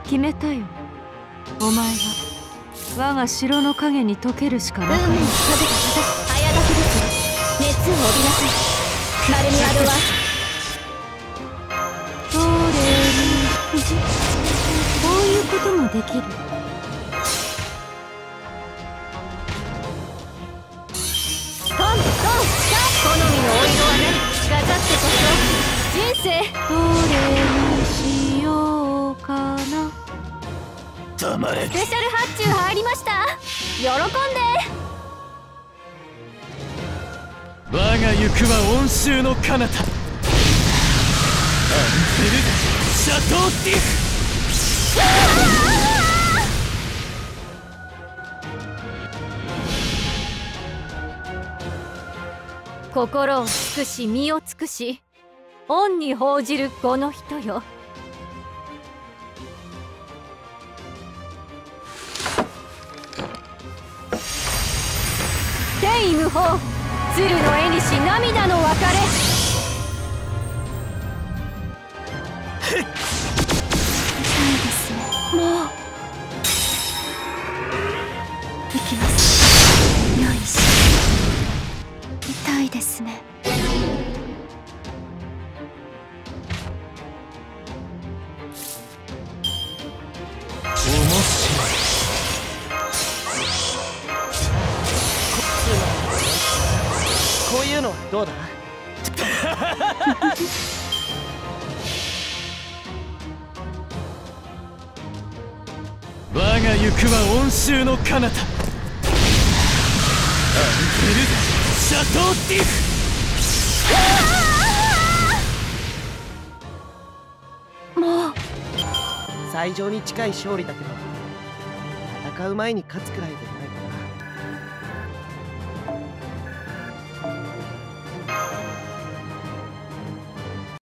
決めたよ。お前は我が城の影に溶けるしかなかった。 運命に食べた風早炊きですよ。熱を帯びなさい。マルミアドはどれにこういうこともできる。 トントン好みのお色は何飾ってこそ人生。 どれにしようかな。 黙れ。 スペシャル発注入りました。喜んで。 我が行くは温州の彼方アンペルシャトーティフ。 心を尽くし身を尽くし恩に報じるこの人よ。天意無法鶴の絵にし涙の別れ。 痛いですね。もう行きます。よいしょ。痛いですね。 面白い。こういうのはどうだ。我が行くは温州の彼方アンペルシャトーティフ。 もう最上に近い勝利だけど戦う前に勝つくらいで